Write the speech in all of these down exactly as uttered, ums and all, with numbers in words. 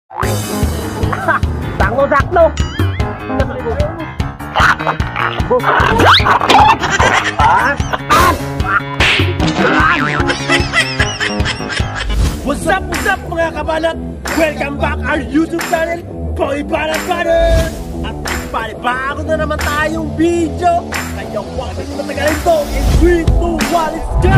Sakto-sakto. What's up, what's up mga kabanat? Welcome back our YouTube channel, Boy Banat Banat! At panibago na naman tayong video. Kaya huwag na yung matagalin to. In three, two, one, let's go!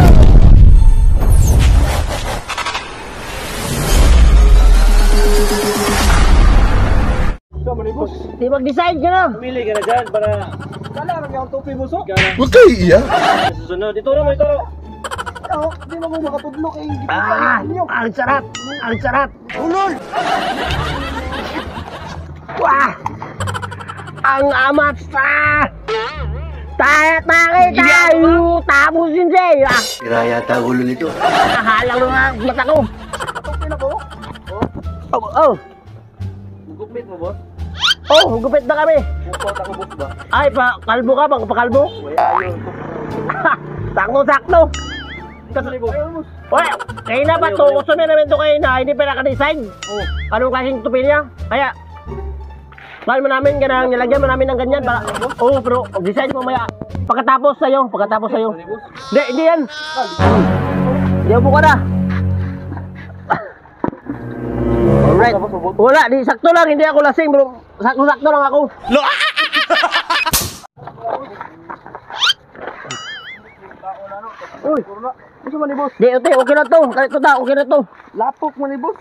So, manibus, Di mag-decide ka na. pumili ka na dyan para kala lang yung topi mo so. Huwag kayo iya. Susunod, ito na mo, ito na. Oh, di mo mo makatudlok eh. Ah, ang sarap. Ang sarap. Ulol. Wah. Ang amat sa. Tayo tayo tayo. Tapusin siya. Ah. Sira yata ulo nito. Nakahalang na nga mata ko. Topi na po? Oh, oh. Gupit mo, boss? Oh, gupit na kami. Pupot ako, boss ba? Ay, pa kalbo ka bang pakalbo? Wala yun. Sakto-sakto. Kasi, boss. Oy, kaya na ba to? Gusto mo naman ito kayo na hindi pa naka-design. Oh. Anong klaseng tupi niya? Kaya, mahal mo namin, ganang nilagyan mo namin ng ganyan para, oh, pero design mo maya. Pagkatapos sa'yo, pagkatapos sa'yo. Hindi, hindi yan. Hindi mo ka na. Alright. Wala, di sakto lang, hindi ako lasing bro. Sakto-sakto lang ako. Lo! Uy, gusto man ni boss? Di, okay, okay na to. Ito ta, okay na to. Lapok mo ni boss.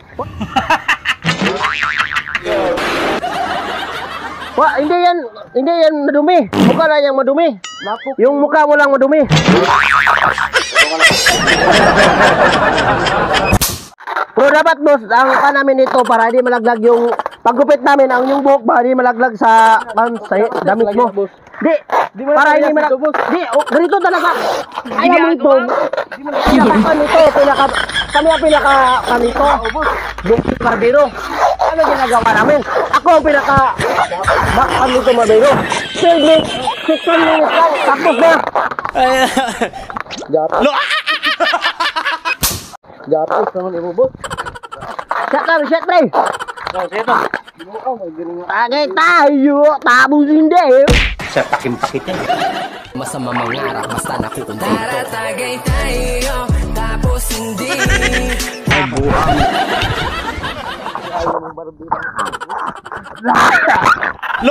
Wah, hindi yan, hindi yan madumi. Mukha na yang madumi. Lapok. Yung mukha mo lang madumi. Pero dapat boss, ang pa namin ito para hindi malaglag yung paggupit namin, ang yung buhok ba, hindi malaglag sa, man, sa damit mo. Di, para hindi malaglag. Di, oh, ganito talaga. Ayaw mo ito. Pinaka nito, pinaka, kami ang pinaka kanito. Buhok barbero. Ano ginagawa namin? Ako ang pinaka, bakal nito barbero. twelve minutes, sixteen minutes lang, tapos na. Lo! Gapos naman imo boss. Shut up, shut up. Oh, sige to. Tagay tayo, tapos hindi. Sa pakim-pakit yan. Masama mangarap, basta nakukumpleto. Tara, tagay tayo, tapos hindi. Ay, buhang. Lo!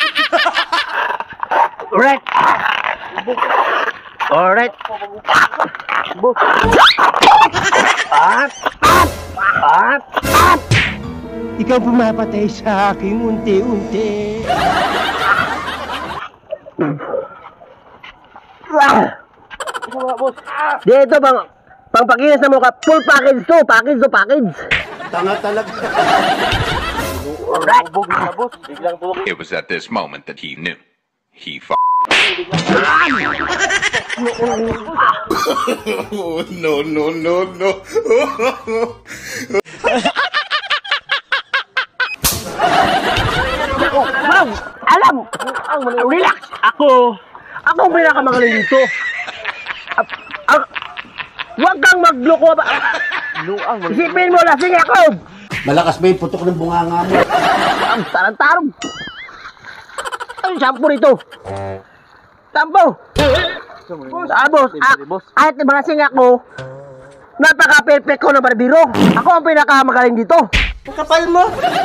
Alright. Alright. Boss. At, at, at, at. Ikaw pumapatay sa akin unti-unti. Dito bang pangpakinis na mukha, full package to, package to package. Tanga talaga. It was at this moment that he knew. He f***. Oh, no, no, no, no. Bang, alam, relax. Ako, ako ang pinakamagaling dito. Ah, ah, Huwag kang magloko ba? Isipin mo, lasing ako. Malakas ba yung putok ng bunganga mo? Ang tarang-tarong. Ano yung shampoo rito? Shampoo! Tapos, ah, kahit malasing ako, napaka-perfect ko ng barbero. Ako ang pinakamagaling dito. Kapal mo.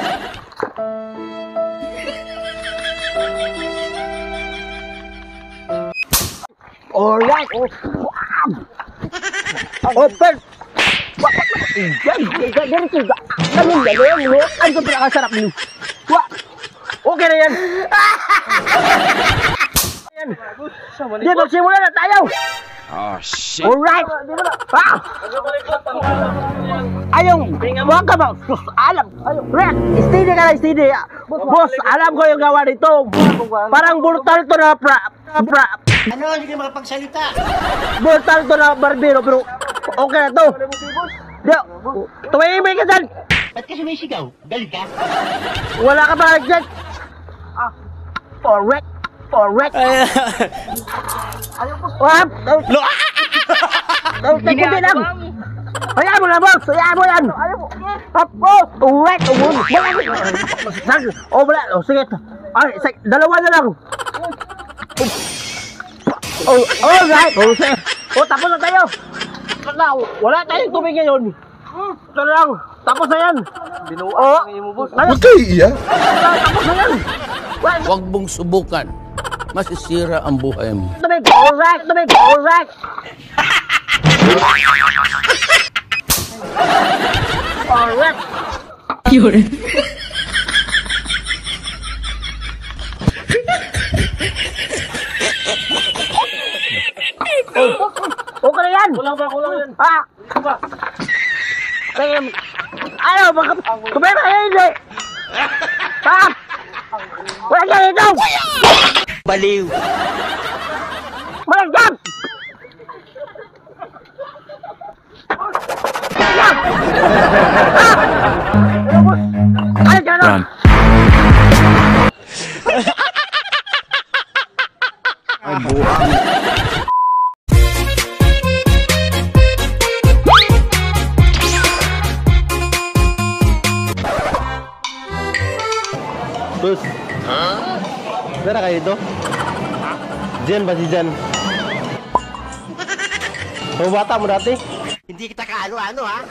Alright. Oh, wow. Open. Yan, yan, yan, yan. Ganun, ganun, no? Ano yung pinakasarap niyo? Wah! Okay na yan. Yan. Di, magsimula na tayo. Oh, shit. Alright. Ah! Ayong, huwag ka ba? Sus, alam. Red, steady ka lang, steady. Boss, alam ko yung gawa nito. Parang brutal to na pra... pra Ano, hindi ka makapagsalita. brutal to na barbero, pero okay na to. Di, tumahimik ka dyan. Ba't ka sumisigaw? Galing ka? Wala ka ba dyan? Ah, alright. Alright. Wap! Lo! Tekuti lang. Hayaan mo na, boss! Hayaan mo yan! Up, boss! Uwet! Uwet! Oh, wala! Oh, sige. Ay, sige. Dalawa na lang. Oh, oh, right! Oh, sige. Oh, tapos na tayo! Wala, wala tayong tubig ngayon. Ito na lang. Tapos na yan. Binuwa oh. Mo, boss. Huwag kayo iiyak. Tapos na yan. Huwag mong subukan. Masisira ang buhay mo. Tubig! Alright! Tubig! Alright! Alright! Yun. Okay na yan! Kulang ba? Kulang yan! Ha? Kaya... Ayaw! Baka... Kumaya na kayo hindi! Ha? Wala ka dito! Baliw! Walang jump! Jump! Ha? Ano dyan? Run! Ay, buang. Bus. Huh? Kayo dito? Jen ba si Jen? Ang bata mo dati? Hindi kita kaano-ano ha?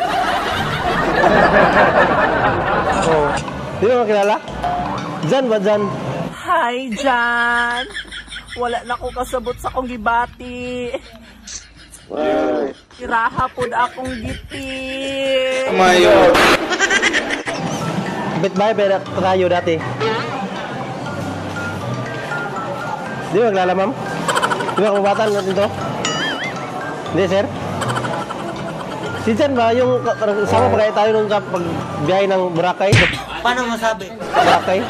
Oo. Hindi mo makilala? Jan ba Jan? Hi, Jan! Wala na ko kasabot sa akong gibati. Iraha po na akong giti. Mayo. Bit ba pero tayo dati? Di ba maglala, ma'am? Di ba kumabatan natin to? Hindi, sir? Si Jan ba yung sama pa kaya tayo nung pagbiyahe ng Boracay? Paano masabi? Boracay?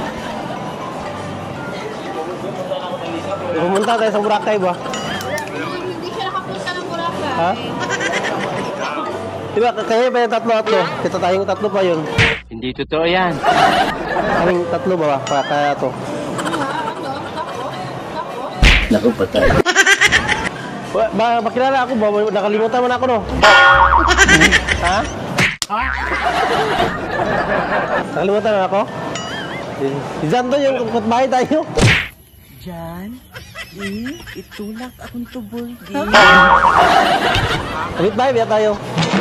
Pumunta tayo sa Boracay ba? Hindi siya nakapunta ng Boracay. Ha? Diba, kaya pa yung tatlo-tatlo? Kita tayong tatlo pa yun. Hindi totoo yan. Kaming tatlo ba ba? Kaya, kaya to. Naku, patay. Ba, ba, makilala ako ba? Nakalimutan mo na ako, no? Ha? Nakalimutan na ako? Si Jan to yung kapatbahay tayo. Jan, eh, itulak akong tubol. Kapatbahay biya tayo.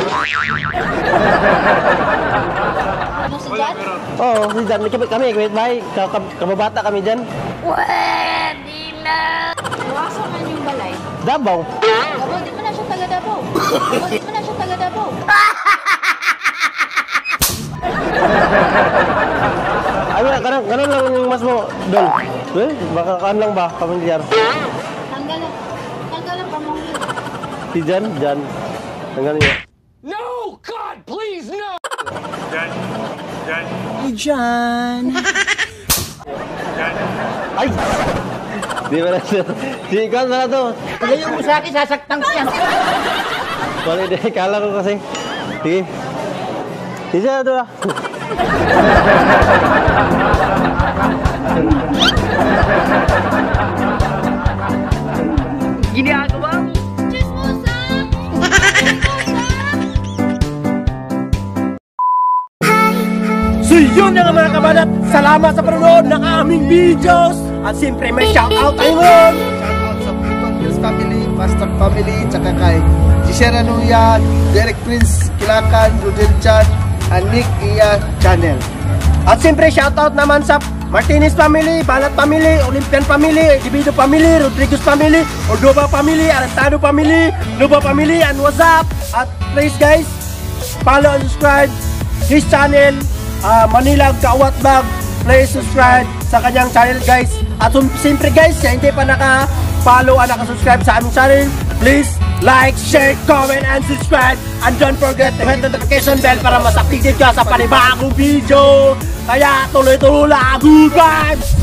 Ano si Jan? Oo, si Jan. Kami, kami kapatbahay. Kababata kami dyan. Pwede na! Iwasan man yung balay. Dabaw. Gabo, di mo na siya taga Davao. Gabo, di mo na siya taga Davao. Ay, wala, ganun, ganun lang yung mas mo, Dol. Well, baka kaan lang ba, pamilyar? Tanggal lang. Tanggal lang pamangkin. Si Jan, Jan. Tanggal niya. No! God, please, no! Hey, Jan! Ay! Di ba na siya? Si Ikaw na to. Ilayo mo sa akin, sasaktan ko yan. Wala, di. Kala ko kasi. Sige. Di siya na to ah. Ginagawa mo! Chismosa! So yun na nga mga kabalat, salamat sa panonood ng aming videos. At siyempre may shoutout tayo ngayon. Shoutout sa People Pills family, Pastor family, tsaka kay Gisera Nuya, Derek Prince, Kilakan, Rodel Chan, and Nick Iya Channel. At siyempre shoutout naman sa Martinez family, Balat family, Olympian family, Divido family, Rodriguez family, Ordova family, Arantado family, Nova family, and what's up? At please guys, follow and subscribe his channel, uh, Manila Kawat Vlog. Please subscribe sa kanyang channel guys. At um, siyempre guys, kaya hindi pa naka-follow at naka-subscribe sa aming channel, please like, share, comment, and subscribe. And don't forget to hit the notification bell para mas updated ka sa panibagong video. Kaya tuloy-tuloy lang. Good vibes!